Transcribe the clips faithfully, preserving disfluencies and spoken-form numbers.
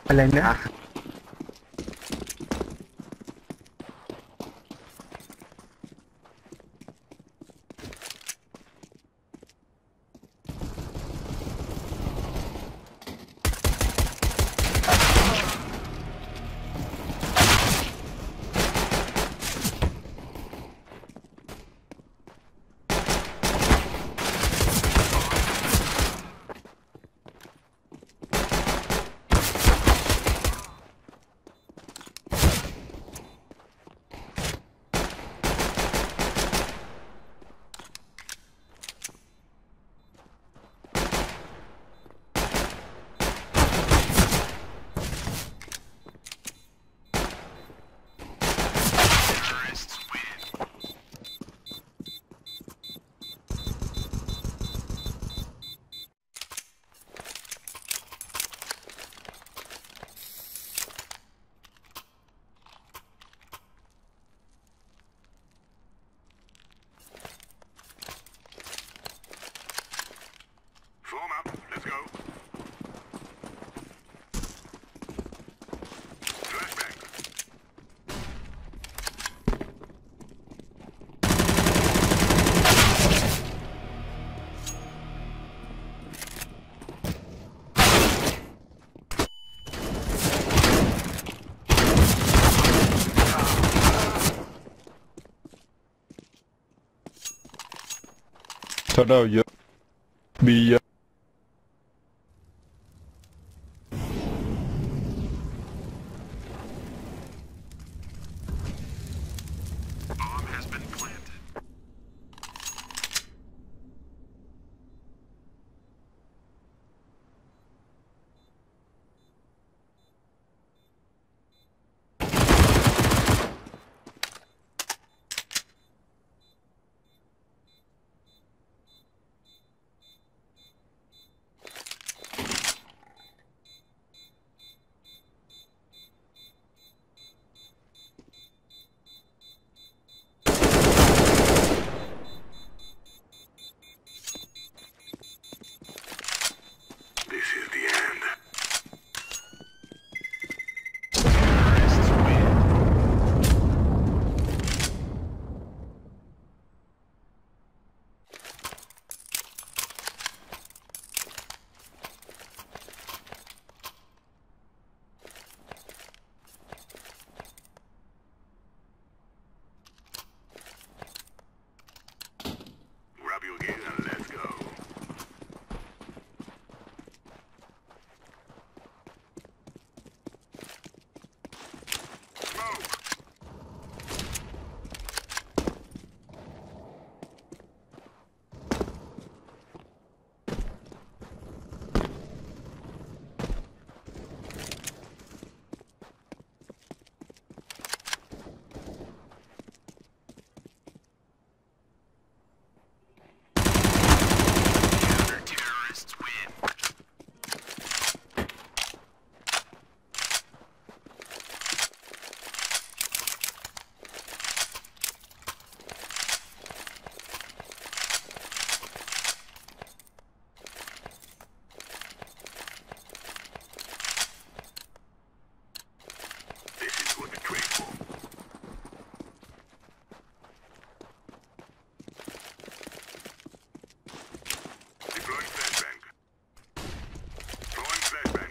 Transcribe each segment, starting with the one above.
อะไรนะ Form up. Let's go. Flashbang. Tunnel yer. B yer. Bomb has been planted. This is the end. Terrorists win. Grab your gear and let's go. Smoke! Counter-terrorists win. This is what we train for. Deploying flashbang. Throwing flashbang.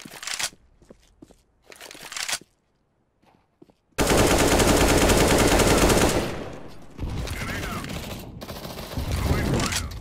Grenade out. Throwing fire.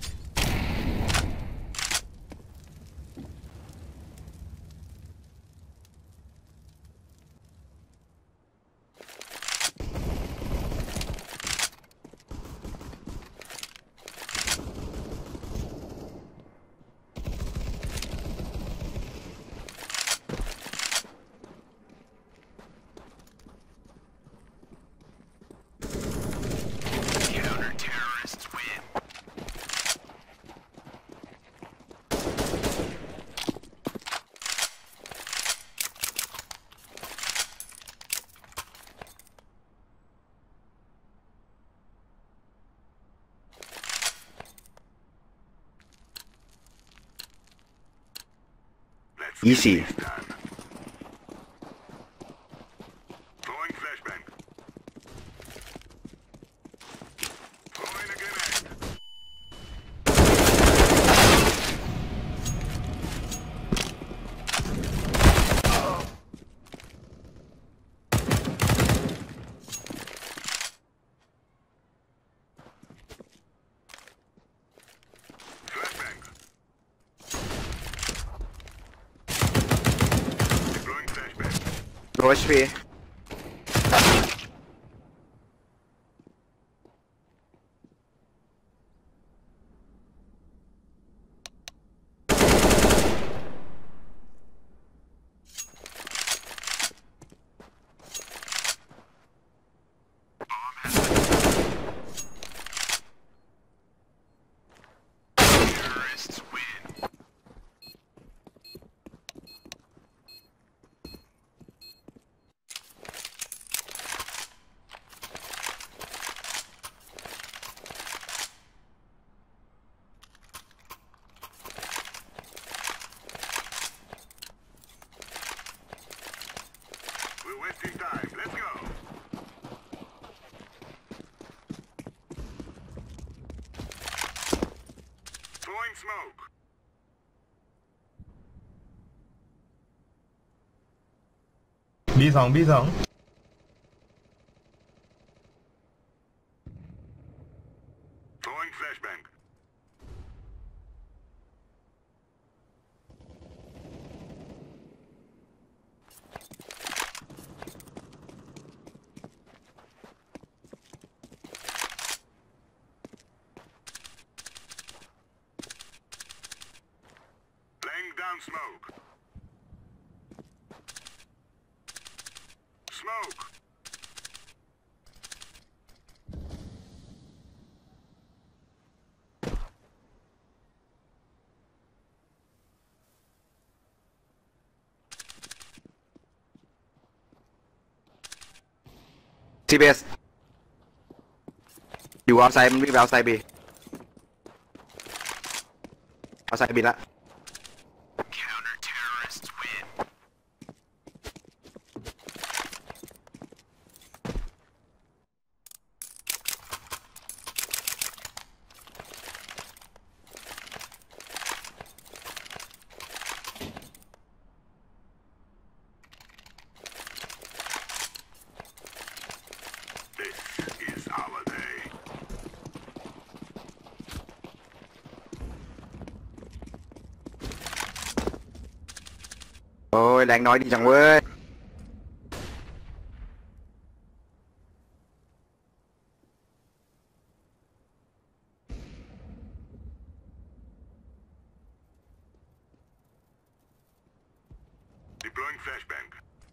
Counter-terrorists win. Let's Easy. get this done. โรชพี We're wasting time. Let's go. Throwing smoke. B สอง B สอง Throwing flashbang. Laying down smoke. Smoke. ที บี เอส อยู่เอาไซด์มันวิ่งไปเอาไซด์บีเอาไซด์บีละ Counter terrorists win. This is our day. โอ้ยแรงน้อยดีจังเว้ย Deploying flashbang.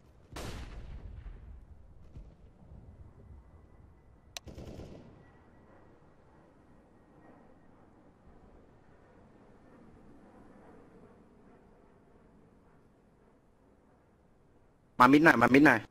มามิดหน่อยมามิดหน่อย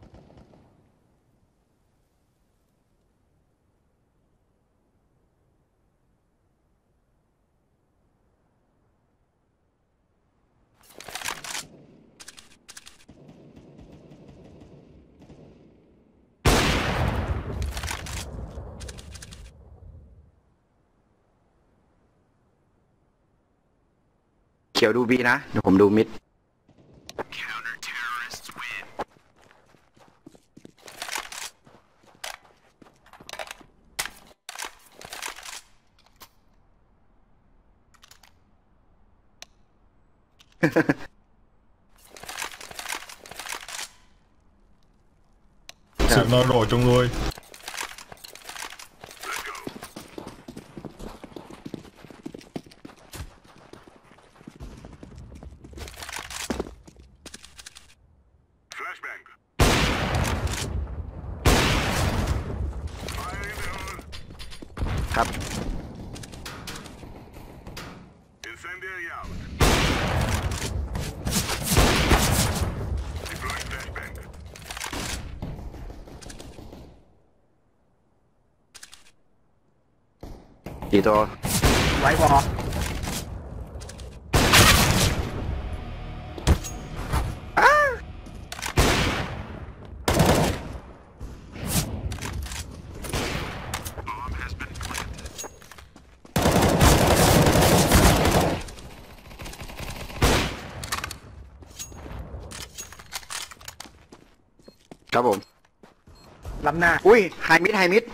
เขียวดูบีนะเดี๋ยวผมดูมิด Counter terrorists win. เสือกนอนโหลดจงเลย Let's go. Flashbang. Fire in the hole. ครับ Incendiary out. Deploying flashbang. กี่ตัวไว้พออ้า Bomb has been planted. ครับผมล้ำหน้าอุ้ยไฮมิดไฮมิด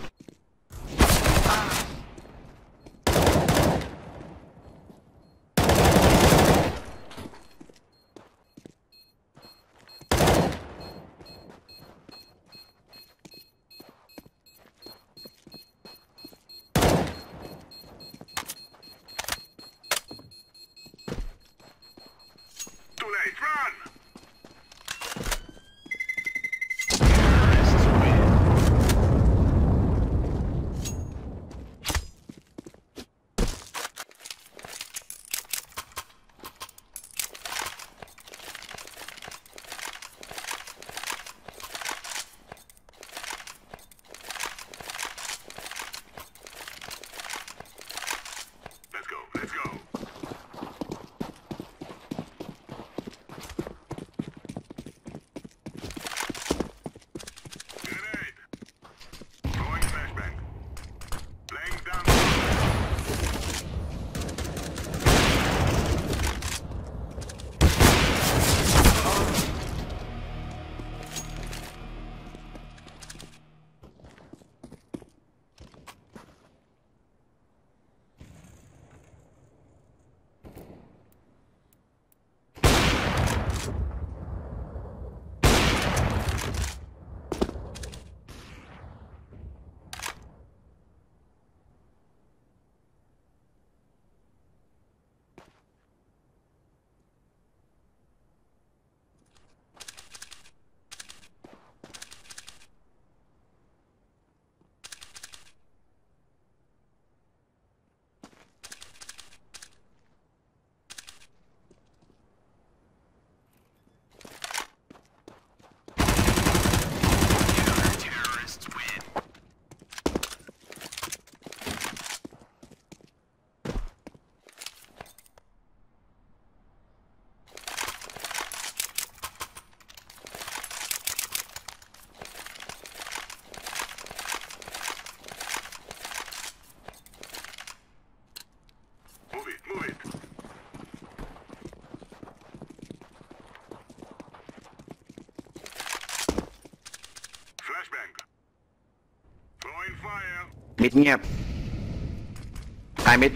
มิดเงียบท้ายมิด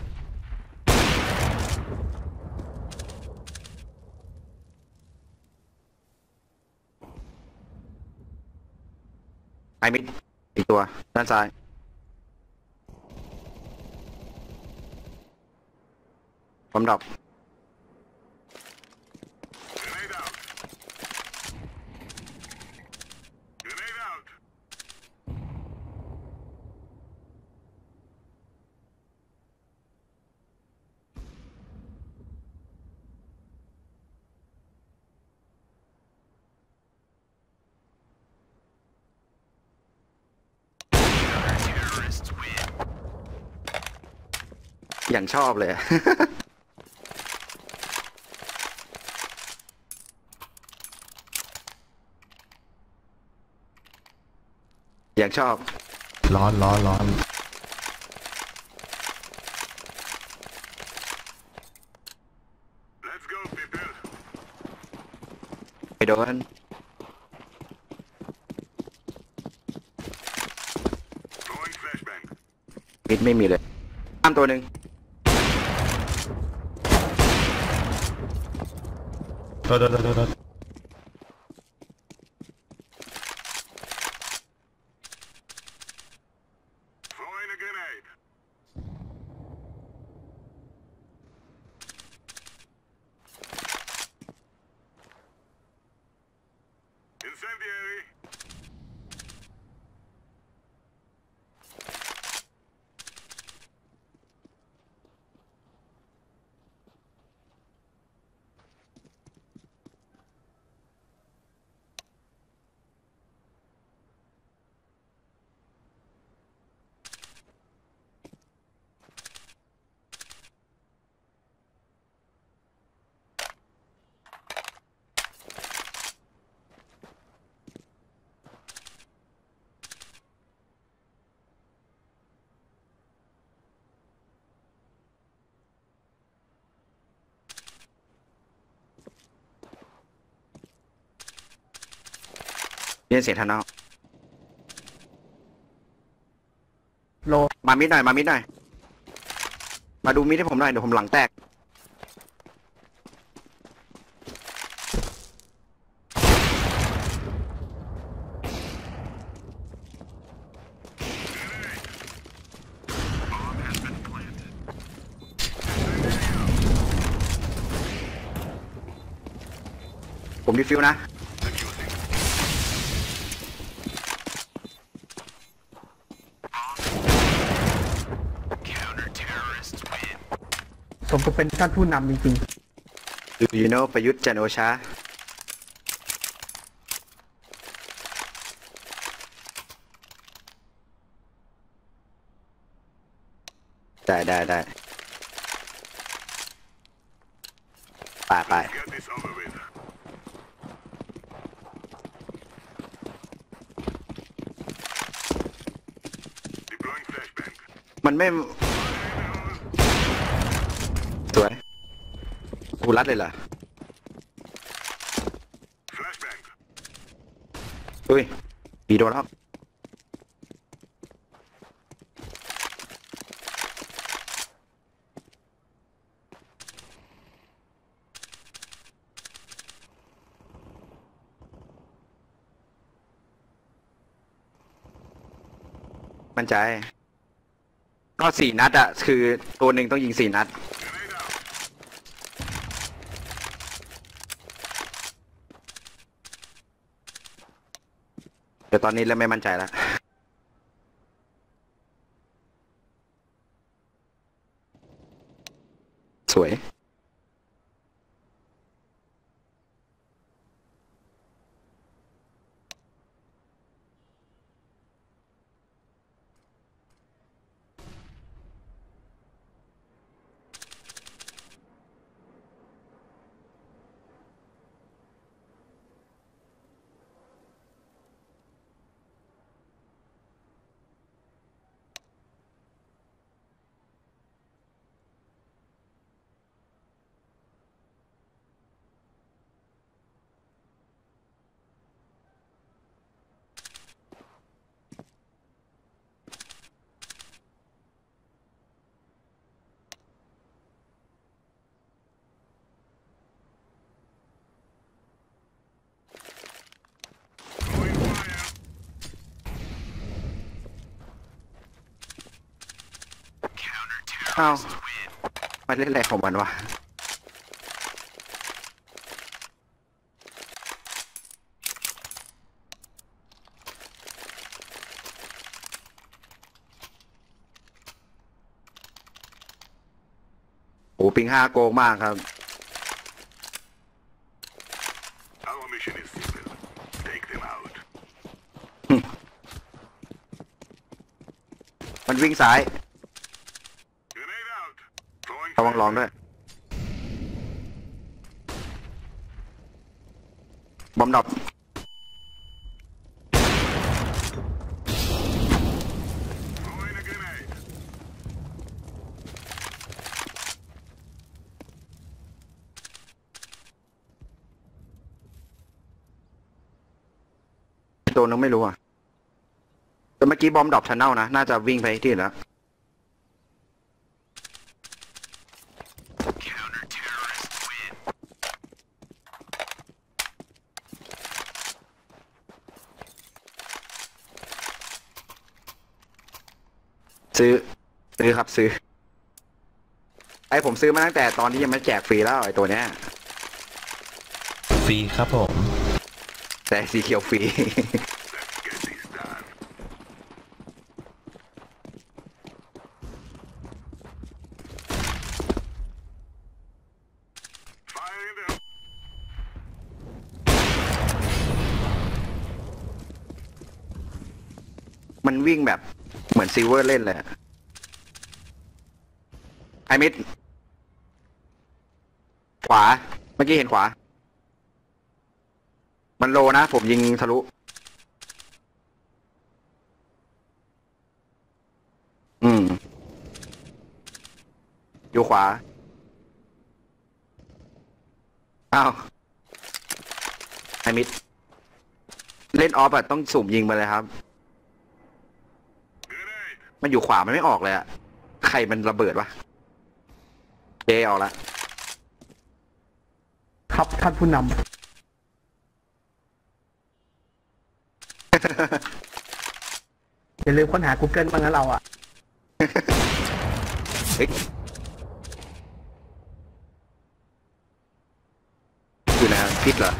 ท้ายมิดอีกตัวด้านซ้ายความดรอป Grenade out. Grenade out. อย่างชอบเลย อย่างชอบร้อนร้อนร้อน Let's go, people. ไปโดน Throwing flashbang. มิดไม่มีเลยข้ามตัวหนึ่งโดดโดดโดดโดด Throwing a grenade. Incendiary. เรียนเสียงทันเอาโลมามิดหน่อยมามิดหน่อยมาดูมิดให้ผมหน่อยเดี๋ยวผมหลังแตกผมดีฟิวนะสมกับเป็นท่านผู้นำจริงดูยูโนประยุทธ์จันทร์โอชาได้ได้ได้ไปไป Get this over with. Deploying flashbang. มันไม่สวยกูรัดเลยเหรอ Flashbang. อุ้ยปีโดนแล้วมั่นใจก็สี่นัดอะคือตัวหนึ่งต้องยิงสี่นัด Grenade out. แต่ตอนนี้เริ่มไม่มั่นใจแล้วสวยอ้าวมันเล่นอะไรของมันวะโอ้ปิงห้าโกงมากครับ Our mission is simple. Take them out. มันวิ่งซ้าย Grenade out. Throwing ระวังลองด้วย บอมดับ Throwing a grenade. ตัวนึงไม่รู้อ่ะ แต่เมื่อกี้บอมดรอปชันเนลนะ น่าจะวิ่งไปที่อื่นแล้ว ซื้อ ซื้อครับซื้อ ไอผมซื้อมาตั้งแต่ตอนที่ยังไม่แจกฟรีแล้วไอตัวเนี้ยฟรีครับผมแต่สีเขียวฟรี Let's get this done. Fire in the hole. มันวิ่งแบบเหมือนซิลเวอร์เล่นเลยอะไอมิดขวา เมื่อกี้เห็นขวา มันโลนะ ผมยิงทะลุ อืม อยู่ขวา อ้าว ไอมิด เล่นออฟอะต้องสุ่มยิงไปเลยครับ Grenade. มันอยู่ขวา มันไม่ออกเลยอะใครมันระเบิดวะเจออกละครับท่านผู้นำอย่าลืมค้นหา Google บ้างนะเราอ่ะเฮ้ยอยู่นะพิษเหรอ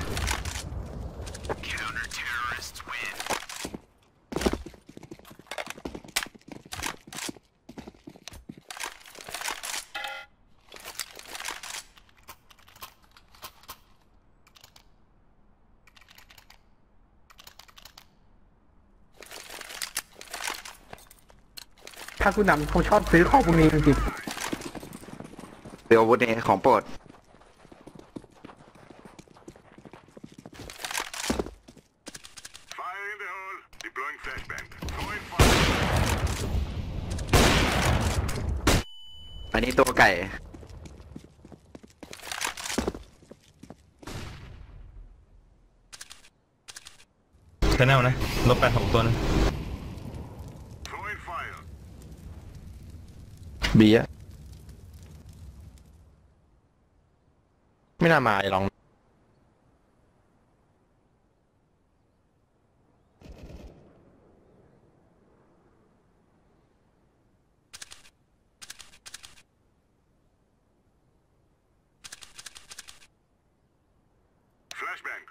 ท่านผู้นำเขาชอบซื้อของพวกนี้จริงเดี๋ยวอาวุธนี่ของโปรด Fire in the hole. Deploying flashbang. Throwing fire. อันนี้ตัวไก่ชแนลนะ ลบแปดหกตัวนะ Throwing fire. บีอะไม่น่ามาไอ้ลอง Flashbang.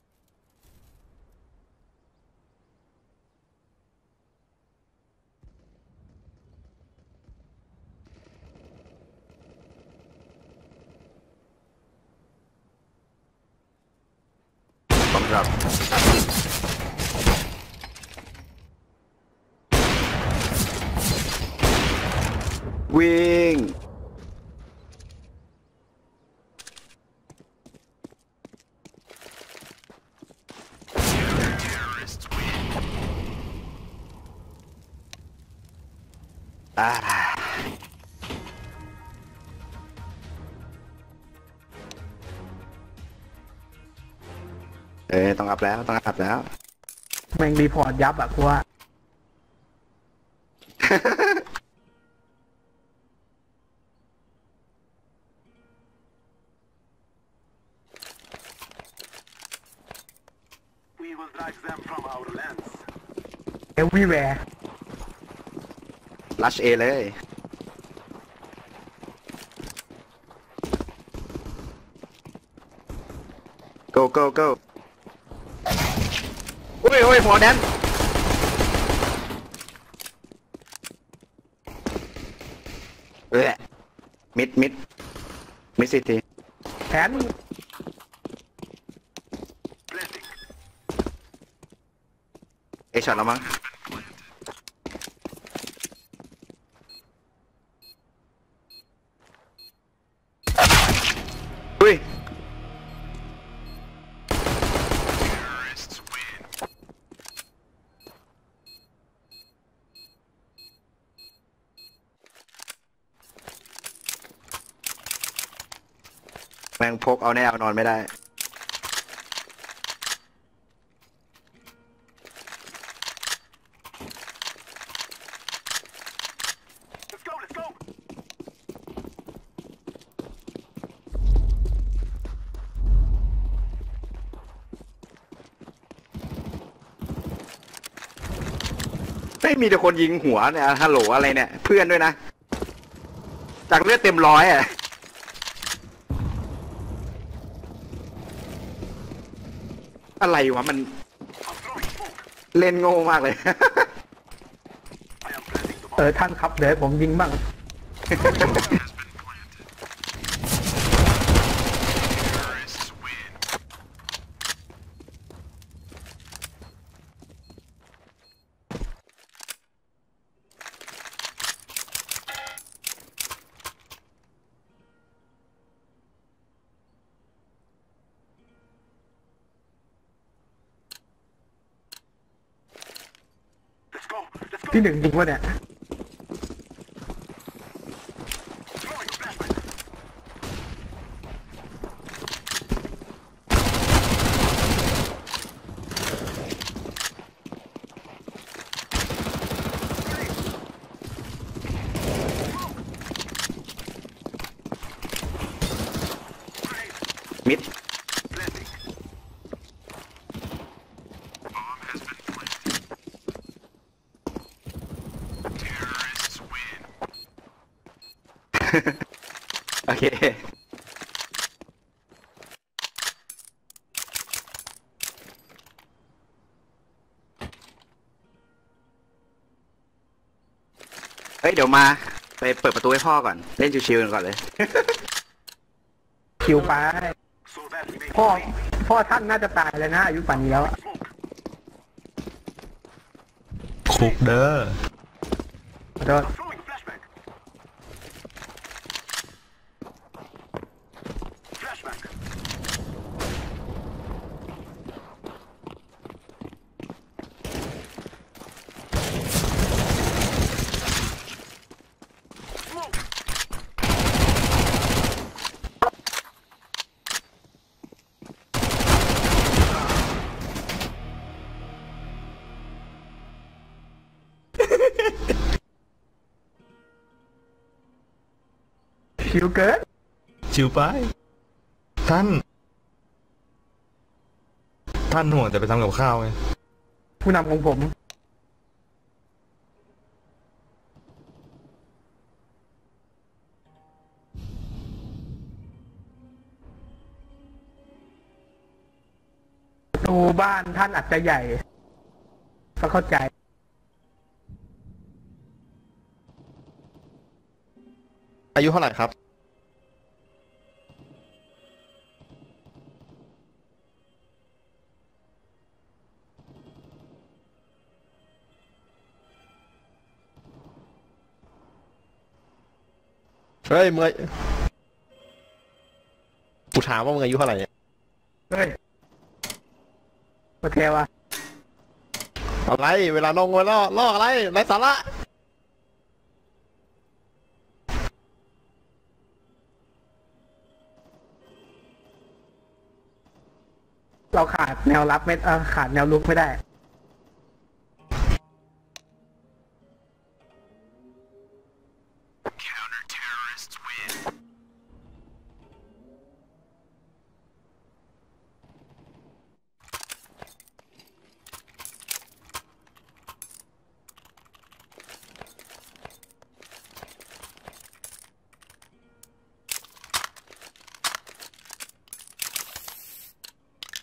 สำหรับวิ่ง อ่า เอ้ยต้องอัพแล้ว ต้องอัพแล้วๆแม่งรีพอร์ตยับอ่ะกูว่า We will drive them from our lands. everywhere ลัชเอเลย go go go โอ้ยโอ้ยหัวแดนเอ้ยมิดมิดมิดซิตี้แผนมึงเอช็อตแล้วมั้งอุ้ยแม่งพกเอาแน่เอานอนไม่ได้ Let's go, let's go. ไม่มีแต่คนยิงหัวเนี่ยฮัลโหลอะไรเนี่ยเพื่อนด้วยนะจากเลือดเต็มร้อยอ่ะอะไรวะมัน I'm throwing smoke. เล่นโง่มากเลย I am planting the เอ bomb. อท่านครับเดี๋ยวผมยิงบ้าง Terrorists win. ที่หนึ่งจริงวะเนี่ย Throwing a flashbang. มิด Planting. Bomb has been planted. Terrorists win. โอเคเฮ้ยเดี๋ยวมาไปเปิดประตูให้พ่อก่อนเล่นชิวๆก่อนเลยคิวไป So that we may พ่อ find พ่อท่านน่าจะตายแล้วนะอายุป่านนี้แล้วอะ smoke. คุกเด้อขอโทษ Throwing flashbang. Flashbang. Smoke. คิวเกินชิวไป ท่าน ท่านห่วงแต่ไปทำกับข้าวไงผู้นำของผม ประตูบ้านท่านอาจจะใหญ่ ก็เข้าใจอายุเท่าไหร่ครับ เฮ้ยมึงกูถามว่ามึงอายุเท่าไหร่เนี่ยเฮ้ยโอเควะอะไร เวลาลงเวลาล่ออะไรไร้สาระเราขาดแนวรับไม่เออขาดแนวลุกไม่ได้ Counter-terrorists win. เ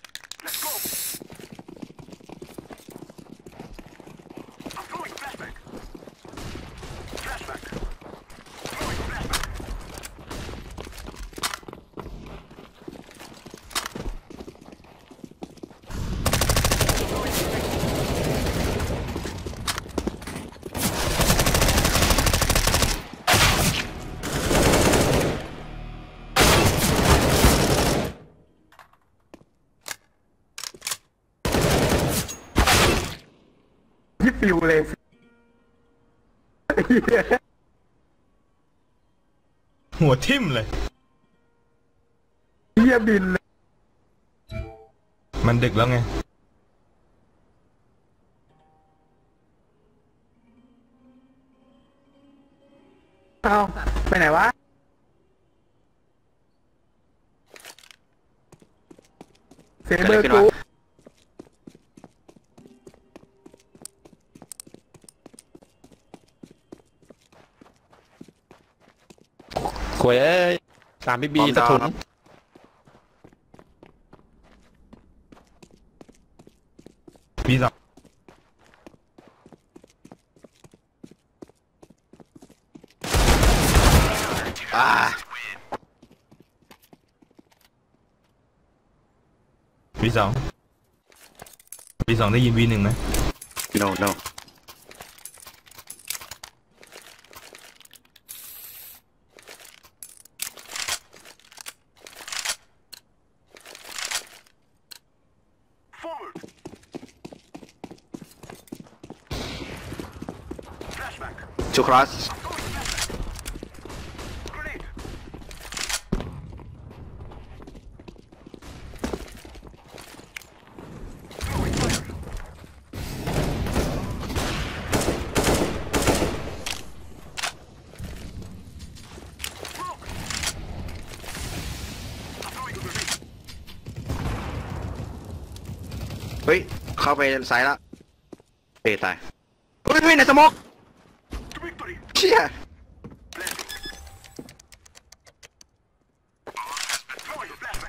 ยิบฟิวเลยหัวทิ่มเลยเฮียบินเลยมันดึกแล้วไงเอาไปไหนวะเซเบอร์กูขวยเอ้ยสามบีบีสะทุนบีสองอ่าบีสองบีสองได้ยินบีหนึ่งไหม no no Forward. Flashback. to cross Grenade. Throwing fire. เฮ้ยเข้าไปซ้ายละเตะตายเฮ้ยเฮ้ยในสโมก To victory. เชี่ย Throwing flashback.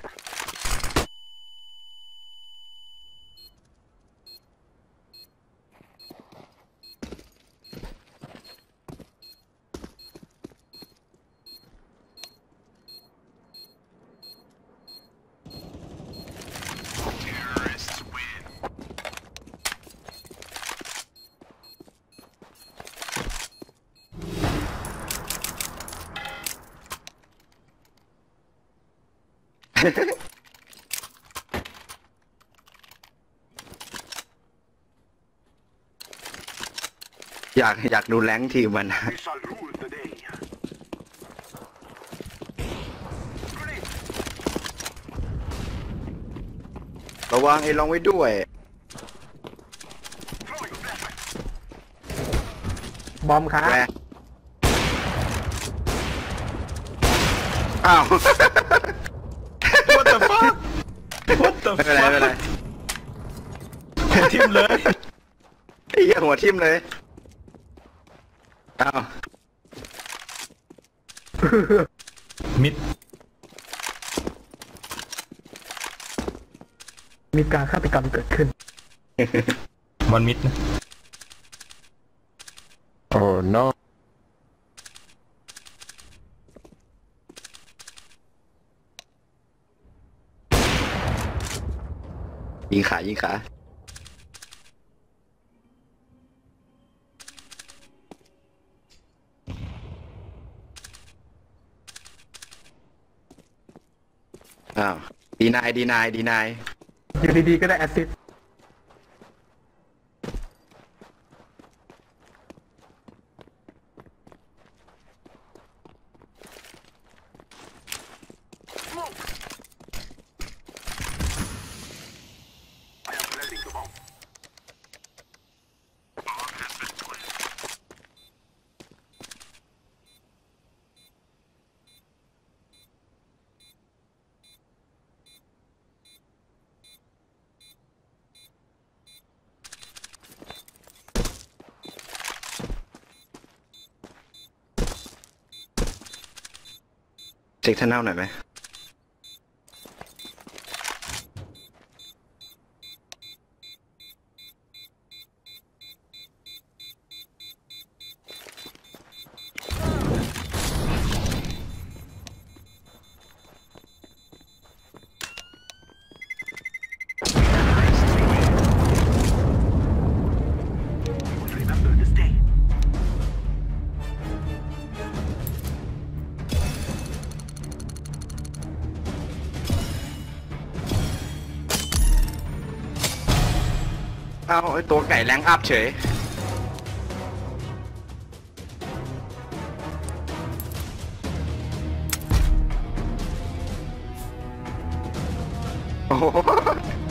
อยากอยากดูแรงค์ทีมมัน We shall rule the day. Grenade. ระวังไอ้ลองไว้ด้วย Throwing flashback. บอมครับแรอ้าว What the fuck What the ไม่เป็นไรไม่เป็นไร fuck ทิ่มเลยไอ้เหี้ยหัวทิ่มเลยอ้าวมิดมีการฆาตกรรมเกิดขึ้นวันมิดนะโอ้ no ยิงขายิงขาอ้าวดีนายดีนายดีนายอยู่ดีๆก็ได้แอสซิสต์ Smoke. I am planting the bomb. Bomb has been planted. เช็คท่าเน่าหน่อยไหม Remember this day. เอาไอ้ตัวไก่แรงอัพเฉยโอ้โห